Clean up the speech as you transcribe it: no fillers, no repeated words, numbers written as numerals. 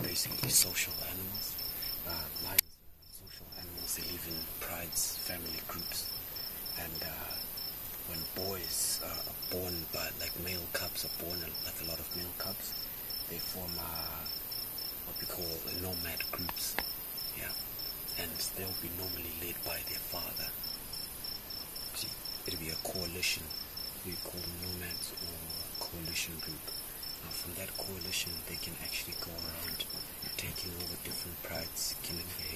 basically social animals. Lions are social animals. They live in prides, family groups, and when boys are born, but like male cubs are born, like a lot of male cubs, they form what we call nomad groups. Yeah, and they'll be normally led by their father. See, it'll be a coalition. We call them nomads or a coalition group. Now from that coalition, they can actually go around taking over different prides, killing their